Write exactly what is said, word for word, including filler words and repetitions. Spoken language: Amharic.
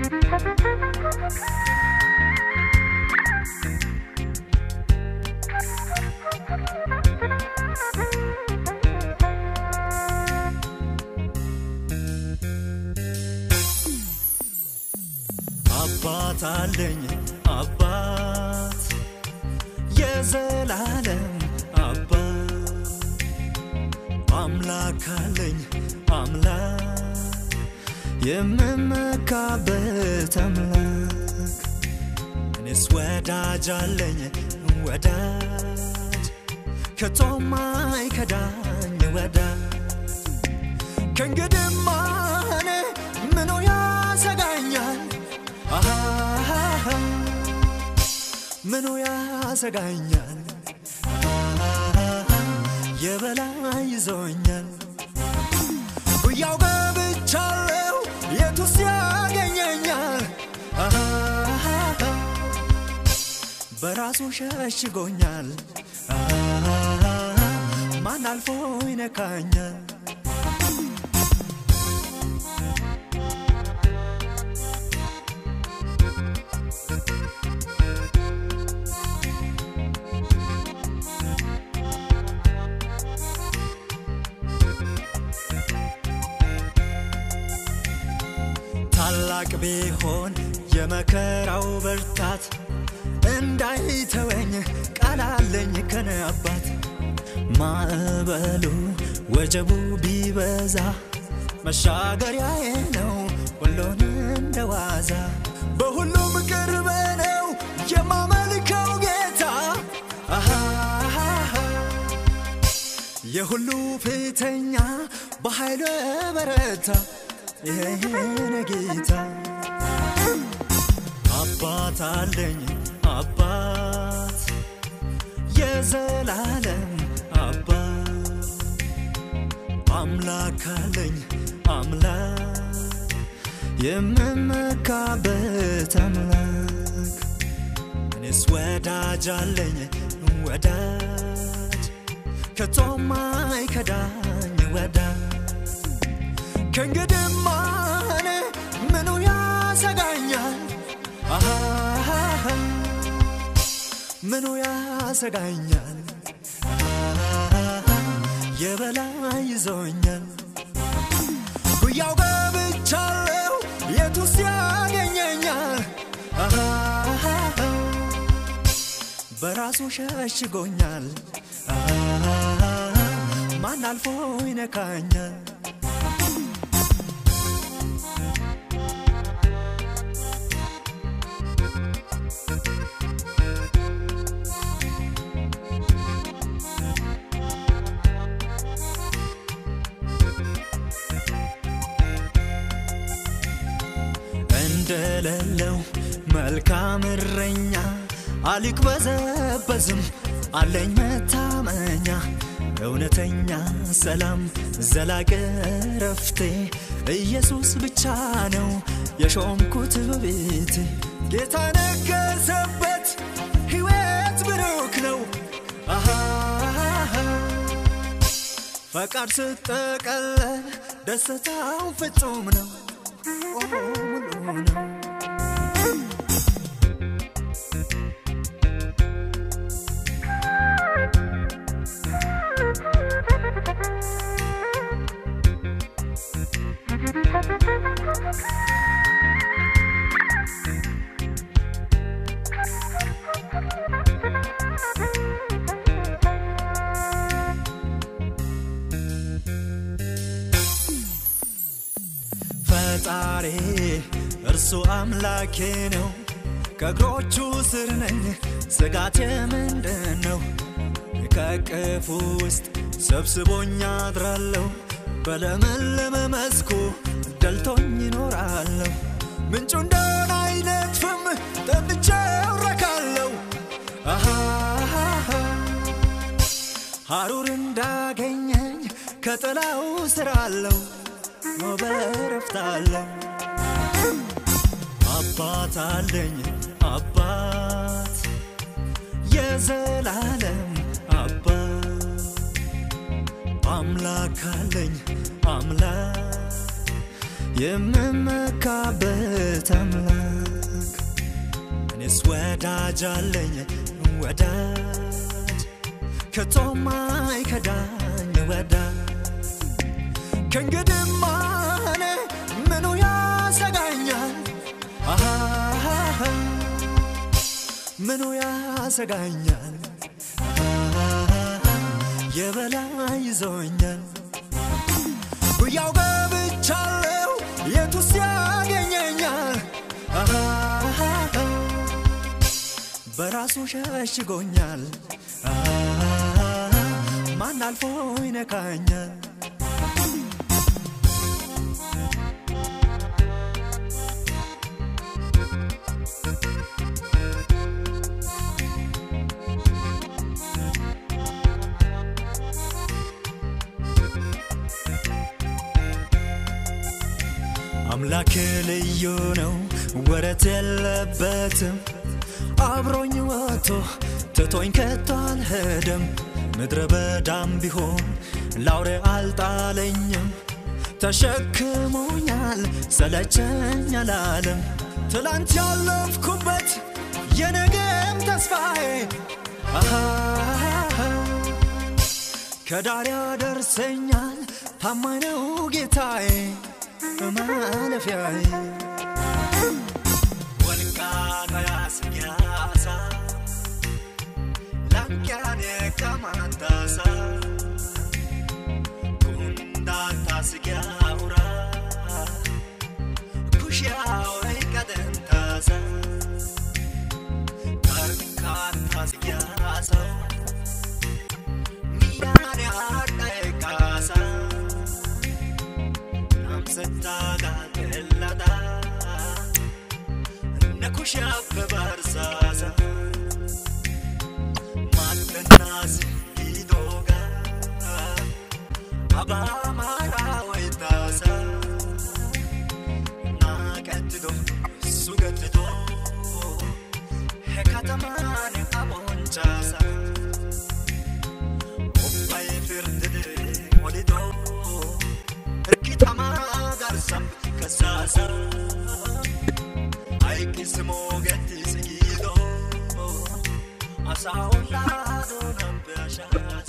አባት አለኝ አባት የዘላለም አባት አምላክ አለኝ አምላክ የምመካበት አምላክ እኔስ ወዳጅ አለኝ ወዳጅ ከቶም አይከዳኝ ወዳጅ ከእንግዲህማ እኔ ምኑ ያሰጋኛል ምኑ ያሰጋኛል የበላይ ይዞኛል ጉያው ገብቻለሁ የቱስ ያገኘኛል በራሱ ሸሽጎኛል ማን አልፎ ይነካኛል ታላቅ ቢሆን የመከራው ብርታት እንዳይተወኝ ቃል አለኝ ከኔ አባት ማዕበሉ ወጀቡ ቢበዛ መሻገሪያዬ ነው ሁሉን እንደዋዛ በሁሉም ቅርብ ነው የማመልከው ጌታ የሁሉ ፊተኛ በኃይሉ በረታ የኔ ጌታ አባት አለኝ አባት የዘላለም አባት አምላክ አለኝ አምላክ የምመካበት አምላክ እኔስ ወዳጅ አለኝ ወዳጅ ከቶም አይከዳኝ ወዳጅ ከእንግዲህማ እኔ ምኑ ያሰጋኛል ምኑ ያሰጋኛል የበላይ ይዞኛል ጉያው ገብቻለሁ የቱስ ያገኘኛል በራሱ ሸሽጎኛል ማን አልፎ ይነካኛል እንደሌለው መልካም እረኛ አልቅበዘበዝም አለኝ መታመኛ እውነተኛ ሰላም ዘላቂ ረፍቴ ኢየሱስ ብቻ ነው የሾምኩት በቤቴ ጌታ ነገሰበት ሕይወት ብሩክ ነው ፈቃድ ስትጠቀለል ደስታው ፍጹም ነው ፈጣሪ እርሱ አምላኬ ነው ከእግሮቹ ስር ነኝ ስጋቴ ምንድነው ከቅፉ ውስጥ ሰብስቦኝ አድራለሁ በለመለመ መስኩ ደልቶኝ እኖራለሁ ምንጩ እንደሆነ አይነጥፍም ጠጥቼው እረካለሁ ሐሩር እንዳገኘኝ ከጥላው ስር አለው በረፍታለሁ አባት አለኝ አባት የዘላለም አባት አምላክ አለኝ አምላክ የምመካበት አምላክ ወዳጃለኝ ወዳጅ ከቶማይ ከዳኝ ወዳጅ ከእንግዲህማ እኔ ምኑ ያሰጋኛል አሃ ምኑ ያሰጋኛል የበላይ ይዞኛል ጉያው ገብቻለሁ የቱስ ያገኘኛል በራሱ ሸሽጎኛል ማን አልፎ ይነካኛል አምላክ ልዩ ነው ወረት የለበትም አብሮኝ ወጥቶ ትቶኝ ከቶ አልሄደም ምድረ በዳም ቢሆን ላውሬ አልጣለኝም ተሸክሞኛል ሰለቸኝ አላለም ትላንት ያለፍኩበት የነገም ተስፋዬ አሃ ከዳር ያደርሰኛል ታማኝ ነው ጌታዬ ማለፊያዬ ወልቃ ያስያሳ ላንካኔ ከማንታሳ ኩንዳንታ ስጋውራ ኩሽያው ይቀደንታሳ ካርካንታ ስጋሳ ሚያኔ አዳይካሳ ናምሰታጋ ተለዳ ነኩሻፍ በባርሳሳ ማተናስ ይዶጋ አባማራ ወይታሳ ናቀትዶ ሱገትዶ ሄካተማን አቦንቻሳ ኦባይ ፍርድድ ወሊዶ እርኪታማ ጋርሳም ከሳሳ አይኪስሞ ገትስ ይዶ አሳውላ ዶናም በሻሳ